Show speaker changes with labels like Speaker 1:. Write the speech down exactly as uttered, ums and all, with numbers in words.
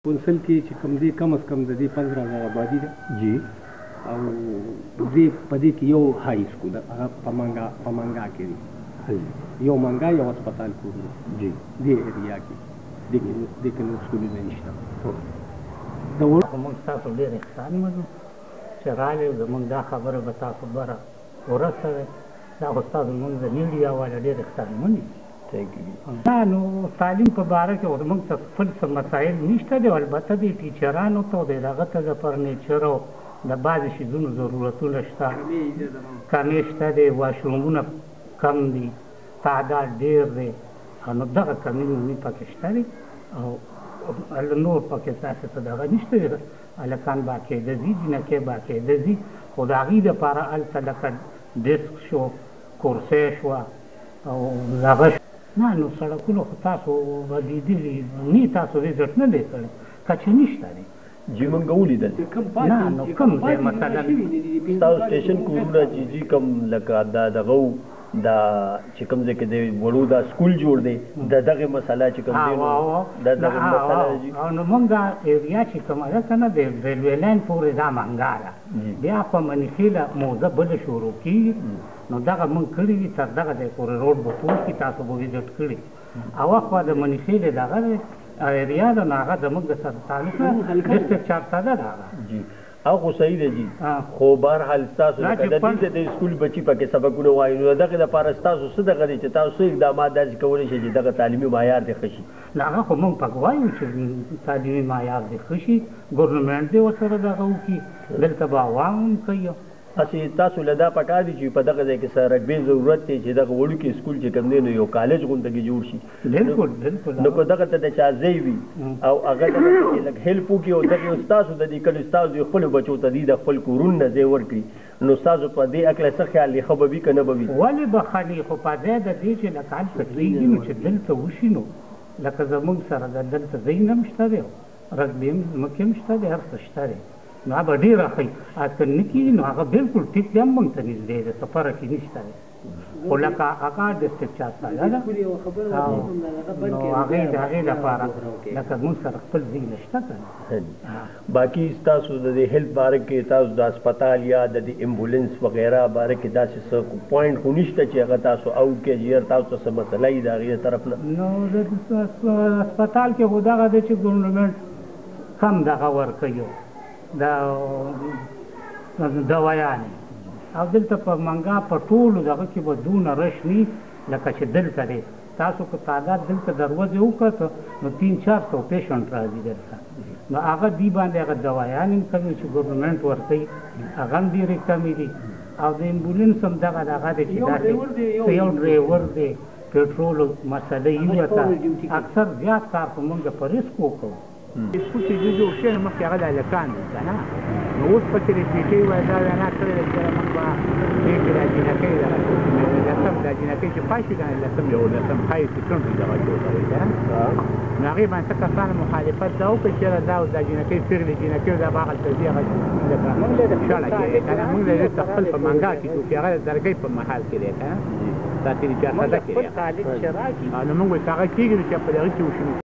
Speaker 1: کونسل کې چې کوم دی کم از کم د دې پندره زره آبادي ده
Speaker 2: جی
Speaker 1: او دې په دې کې یو های سکول ده هغه په منګا په منګا کې دی یو منګا یو هسپتال کورونه
Speaker 2: جی
Speaker 1: دې ایریا کې دې کې دې کې نور سکولونه نشته
Speaker 3: د موږ تاسو ډېر احسان منو چې راغلې زموږ دا خبره به تاسو بره ورسوئ دا خو ستاسو لمونځ د میډیا والا ډېر احسان مني نه نو تعلیم په باره کې موږ ته خپل څه مسایل نشته دی البته د ټیچرانو ته د هغه ته د فرنیچر او د بعضې شیزونو ضرورتونه شته کمې شته دی واشرومونه کم دي تعداد ډېر دی نو دغه کمې عمومي پکې شته دی او نور پکې داسې څه دغه نشته دی هلکان باقاعده ځي جینکۍ باقاعده ځي خو د هغې دپاره هلته لکه ډسک شو کرسۍ شوه او دغه نه نو سړکونه خو تاسو به لیدلي نه تاسو وزټ نه دی کړی کچې نشته دی
Speaker 2: جی موږ ولیدل
Speaker 3: نه نو کوم ځای مثلا
Speaker 2: ستاسو سټیشن کورونه چې جي کوم لکه دا دغه دا چې کوم ځای کې د وړو دا سکول جوړ دی د دغې مسله چې کوم دی نو د دغه مسله
Speaker 3: نو موږ دا ایریا چې کومه ده که نه د ریلوې لاین پورې دا مهنګا ده بیا په منیخیله موزه بله شروع کېږي نو دغه موږ کړي وي تر دغه ځای پورې روډ به ټول کړي تاسو به وزټ کړي او اخوا د منیخیلې دغه دی ایریا ده نو هغه زموږ د سره تعلق نه ډسټرکټ چارساده ده هغه
Speaker 2: جی او خو صحیح دی جی خو بهرحال ستاسو لکه د دې د سکول بچي پکې سبقونه وایي نو دغې دپاره ستاسو څه دغه دی چې تاسو څه اقدامات داسې کولی شئ چې دغه تعلیمي معیار دې ښه شي
Speaker 3: نو هغه خو موږ پکې وایو چې تعلیمي معیار دې ښه شي ګورنمنټ دې ورسره دغه وکړي دلته به عوام هم کوي
Speaker 2: هسې تاسو له دا پکار دي چې په دغه ځای کې څه رقبې ضرورت دی چې دغه وړوکي سکول چې کوم دی نو یو کالج غونته کې جوړ شي
Speaker 3: بلکل بلکل
Speaker 2: نو که دغه ته د چا ځای وي او هغه دغه کې لږ هیلپ وکړي او دغې ستاسو د دې کلي ستاسو د خپلو بچو ته دي د خپل کورونو نه ځای ورکړي نو ستاسو په دې هکله څه خیال دی ښه به وي که نه به وي
Speaker 3: ولې به ښه وي خو په ځای د دې چې لکه هلته کېږي نو چې دلته وشي نو لکه زموږ سره د دلته ځای نه هم شته دی رقبې هم ځمکې هم شته دی هر څه شته دی نو هغه به ډېره ښه که نه کېږي نو هغه بلکل ټیک دی هم موږ ته نږدې دی څه فرق یې نشته دی خو لکه هغه ډسټرکټ چارساده ده نو هغې د هغې لپاره لکه موږ سره خپل ځای نه شته که نه
Speaker 2: باقي ستاسو د دې هیلث باره کې تاسو د هسپتال یا د دې امبولینس وغیره باره کې داسې څه پوینټ خو نشته چې هغه تاسو اوټ کې چې تاسو ته څه مسله وي د هغې طرف نه
Speaker 3: نو د هسپتال کې خو دغه دی چې ګورنمنټ کم دغه ورکوي دا دوايانې او دلته په منګا په ټولو دغه کې به دونه رش ني لکه چې دلته دی تاسو که تعداد دلته دروازې وکړه نو تین چار سو پیشنټ راځي دلته نو هغه دې باندې هغه دوايانې هم کوي چې ګورنمنټ ورکوي هغه هم ډېرې کمې دي او د امبولینس هم دغه دغه دی چې داسې یو ډریور دی پېټرولو مسله یې ورته اکثر زیات کار خو موږ په ریسک وکړو
Speaker 4: سکول چې جوړ شوی نو مخکې هغه د هلکان دی که نه نو اوس پکې د پیټۍ وایي دا وینا کړې ده چې موږ به دې کې دا جینکۍ دغه لسم دا جینکۍ چې پای شي که نه لسم یو لسم ښایي سیکنډ وي دغه جوړ شوی که نه نو هغې باندې څه کسانو مخالفت دا وکړه چې یاره دا اوس دا جینکۍ پېغلې جینکۍ دا به هغلته ځي هغه لکه شاړه کې دی که نه موږ له دې خپل په منګا کې چې هغه د درګۍ په محل کې دی که نه دا تېرې چارسده کې دی نو موږ وایي که هغه کېږي نو چې په دغه کې وشي